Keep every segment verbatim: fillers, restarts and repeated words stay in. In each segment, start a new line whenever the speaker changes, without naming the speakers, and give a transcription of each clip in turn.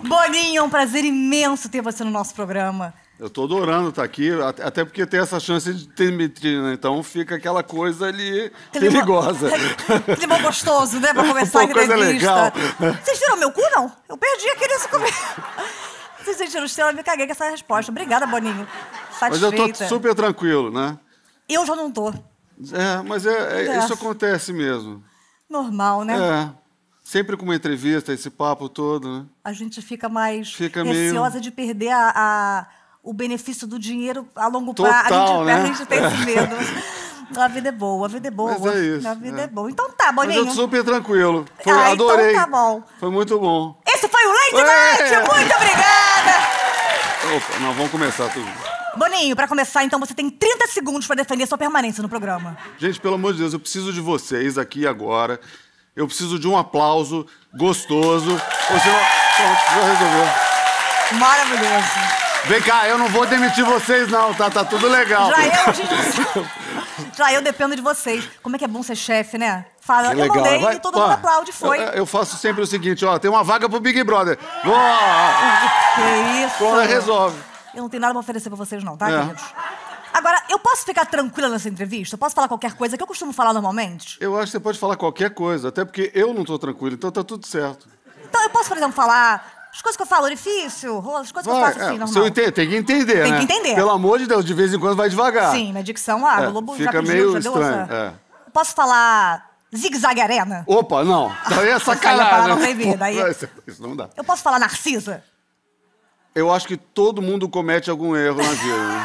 Boninho, é um prazer imenso ter você no nosso programa.
Eu tô adorando estar aqui, até porque tem essa chance de ter metrina, então fica aquela coisa ali
Clima...
perigosa.
Clima gostoso, né, pra começar a entrevista.
Coisa legal.
Vocês viram meu cu, não? Eu perdi aquele nesse começo. Vocês sentiram o estrela, eu me caguei com essa resposta. Obrigada, Boninho. Satisfeita.
Mas eu tô super tranquilo, né?
Eu já não tô.
É, mas é, é, isso acontece mesmo.
Normal, né?
É. Sempre com uma entrevista, esse papo todo, né?
A gente fica mais
fica
receosa
meio...
de perder a, a, o benefício do dinheiro a longo
Total,
prazo. A gente,
né?
a gente tem esse medo. A vida é boa, a vida é boa.
Mas é isso.
A vida é,
é
boa. Então tá, Boninho.
Mas eu tô super tranquilo. Foi,
ah,
adorei.
Então tá bom.
Foi muito bom.
Esse foi o Lady Night! Muito obrigada!
Opa, nós vamos começar tudo.
Boninho, pra começar, então, você tem trinta segundos pra defender sua permanência no programa.
Gente, pelo amor de Deus, eu preciso de vocês aqui agora. Eu preciso de um aplauso gostoso. Ou senão... Pronto, já resolveu.
Maravilhoso.
Vem cá, eu não vou demitir vocês, não, tá? Tá tudo legal.
Já eu, gente... Já eu dependo de vocês. Como é que é bom ser chefe, né? Fala,
que
eu
legal.
mandei
Vai,
e todo
ó,
mundo aplaude, foi.
Eu, eu faço sempre o seguinte, ó, tem uma vaga pro Big Brother. Vou...
Que isso?
Pronto, resolve.
Eu não tenho nada pra oferecer pra vocês, não, tá,
É.
queridos? Agora, eu posso ficar tranquila nessa entrevista? Eu posso falar qualquer coisa que eu costumo falar normalmente?
Eu acho que você pode falar qualquer coisa, até porque eu não tô tranquilo, então tá tudo certo.
Então eu posso, por exemplo, falar as coisas que eu falo, orifício, as coisas
Vai,
que eu faço assim,
é,
normal.
se eu entendo, tem que entender,
Tem
né?
que entender.
Pelo amor de Deus, de vez em quando vai devagar.
Sim, minha dicção, ah,
É,
o Lobo
fica
já pediu,
meio
já deu
estranho,
essa...
é.
Eu posso falar zigue-zague arena?
Opa, não. Daí é sacanagem.
Não tem vida, aí...
Isso não dá.
Eu posso falar narcisa?
Eu acho que todo mundo comete algum erro na vida. Né?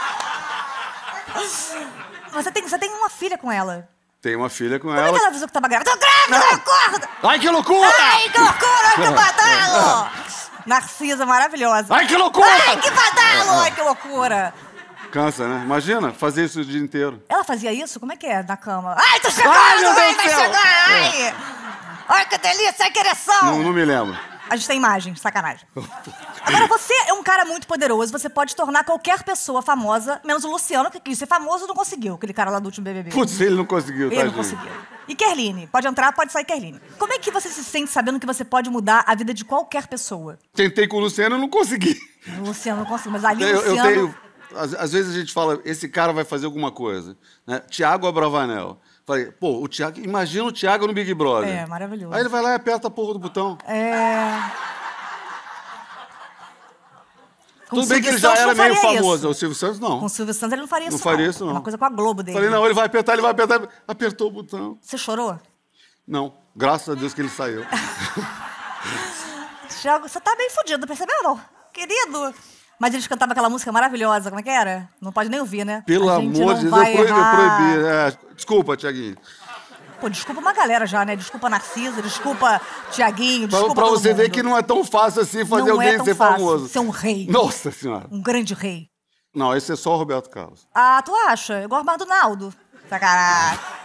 Você tem, você tem uma filha com ela.
Tem uma filha com
Como
ela.
é que ela avisou que tava grávida? Tô grávida, acorda!
Ai, que loucura!
Ai, que loucura! Ai, que badalo! Narcisa maravilhosa.
Ai, que loucura!
Ai, que badalo! Ai, que loucura!
Cansa, né? Imagina, fazer isso o dia inteiro.
Ela fazia isso? Como é que é? Na cama? Ai, tô chegando!
Ai, meu
Ai,
Deus
vai
do céu!
chegar! Ai! Ai, que delícia! Ai, que ereção!
Não, não me lembro.
A gente tem imagem, sacanagem. Agora, você é um cara muito poderoso, você pode tornar qualquer pessoa famosa, menos o Luciano, que quis ser famoso e não conseguiu, aquele cara lá do último B B B.
Putz, ele não conseguiu,
Ele
tadinho.
não conseguiu. E Kerline, pode entrar, pode sair Kerline. Como é que você se sente sabendo que você pode mudar a vida de qualquer pessoa?
Tentei com o Luciano e não consegui.
O Luciano não conseguiu, mas ali o
Eu, eu
Luciano...
tenho... Às, às vezes a gente fala, esse cara vai fazer alguma coisa. Né? Tiago Abravanel. Falei, pô, o Tiago... Imagina o Tiago no Big Brother.
É, maravilhoso.
Aí ele vai lá e aperta a porra do botão.
É... Com
Tudo bem que ele
Silvio
já
Santos
era
não
meio
faria
famoso.
isso.
O Silvio Santos, não.
Com o Silvio Santos ele não faria
Não
isso,
faria isso, não.
É uma coisa com a Globo dele.
Falei, não, ele vai apertar, ele vai apertar. Apertou o botão.
Você chorou?
Não, graças a Deus que ele saiu.
Thiago, você tá bem fudido, percebeu, não? Querido. Mas eles cantavam aquela música maravilhosa, como é que era? Não pode nem ouvir, né?
Pelo
A gente
amor
não
de Deus,
vai
eu proibi. Eu
errar.
proibi. É, desculpa, Tiaguinho.
Pô, desculpa uma galera já, né? Desculpa Narcisa, desculpa Tiaguinho, desculpa
Pra, pra
todo
você ver
mundo.
que não é tão fácil assim fazer
Não
alguém
é tão
ser
fácil
famoso.
ser um rei.
Nossa Senhora.
Um grande rei.
Não, esse é só o Roberto Carlos.
Ah, tu acha? Igual o Armando Naldo. Sacanagem.